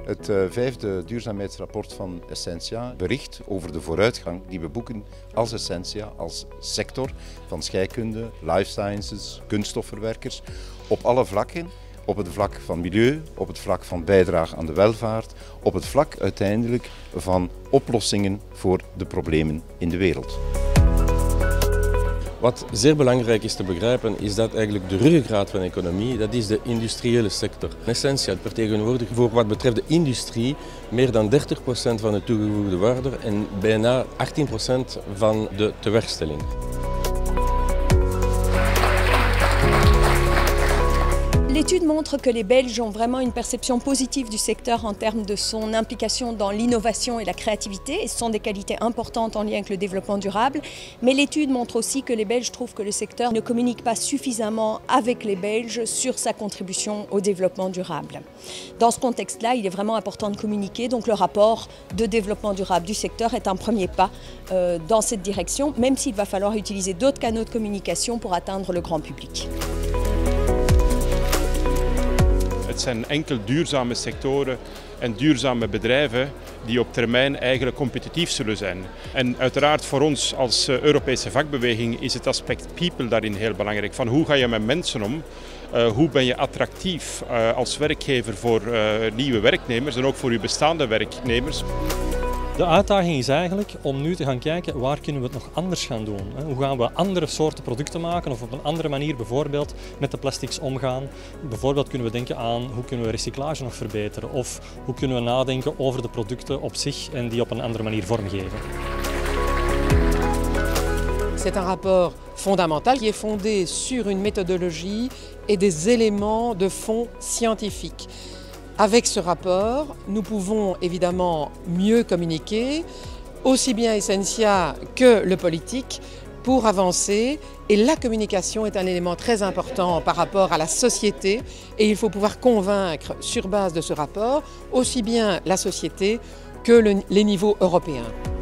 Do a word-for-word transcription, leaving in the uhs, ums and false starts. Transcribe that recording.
Het uh, vijfde duurzaamheidsrapport van Essentia bericht over de vooruitgang die we boeken als Essentia, als sector van scheikunde, life sciences, kunststofverwerkers, op alle vlakken. Op het vlak van milieu, op het vlak van bijdrage aan de welvaart, op het vlak uiteindelijk van oplossingen voor de problemen in de wereld. Wat zeer belangrijk is te begrijpen is dat eigenlijk de ruggengraat van de economie, dat is de industriële sector. Essentia vertegenwoordigt voor wat betreft de industrie meer dan dertig procent van de toegevoegde waarde en bijna achttien procent van de tewerkstelling. L'étude montre que les Belges ont vraiment une perception positive du secteur en termes de son implication dans l'innovation et la créativité, et ce sont des qualités importantes en lien avec le développement durable. Mais l'étude montre aussi que les Belges trouvent que le secteur ne communique pas suffisamment avec les Belges sur sa contribution au développement durable. Dans ce contexte-là, il est vraiment important de communiquer, donc le rapport de développement durable du secteur est un premier pas euh, dans cette direction, même s'il va falloir utiliser d'autres canaux de communication pour atteindre le grand public. Het zijn enkel duurzame sectoren en duurzame bedrijven die op termijn eigenlijk competitief zullen zijn. En uiteraard voor ons als Europese vakbeweging is het aspect people daarin heel belangrijk. Van hoe ga je met mensen om? Uh, hoe ben je attractief uh, als werkgever voor uh, nieuwe werknemers en ook voor uw bestaande werknemers? De uitdaging is eigenlijk om nu te gaan kijken waar kunnen we het nog anders gaan doen. Hoe gaan we andere soorten producten maken of op een andere manier bijvoorbeeld met de plastics omgaan. Bijvoorbeeld kunnen we denken aan hoe kunnen we recyclage nog verbeteren of hoe kunnen we nadenken over de producten op zich en die op een andere manier vormgeven. C'est un rapport fondamental qui est fondé sur une méthodologie et des éléments de fond scientifiques. Avec ce rapport, nous pouvons évidemment mieux communiquer, aussi bien Essentia que le politique, pour avancer. Et la communication est un élément très important par rapport à la société. Et il faut pouvoir convaincre, sur base de ce rapport, aussi bien la société que le, les niveaux européens.